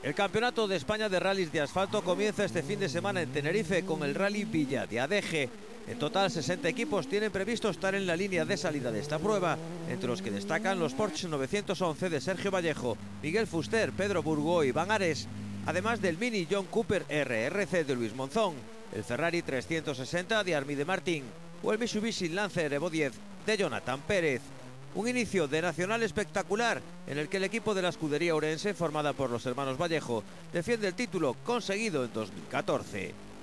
El Campeonato de España de Rallys de Asfalto comienza este fin de semana en Tenerife con el Rally Villa de Adeje. En total, 60 equipos tienen previsto estar en la línea de salida de esta prueba, entre los que destacan los Porsche 911 de Sergio Vallejo, Miguel Fuster, Pedro Burgó y Iván Ares, además del Mini John Cooper RRC de Luis Monzón, el Ferrari 360 de Armide Martín o el Mitsubishi Lancer Evo 10 de Jonathan Pérez. Un inicio de nacional espectacular en el que el equipo de la escudería orense, formada por los hermanos Vallejo, defiende el título conseguido en 2014.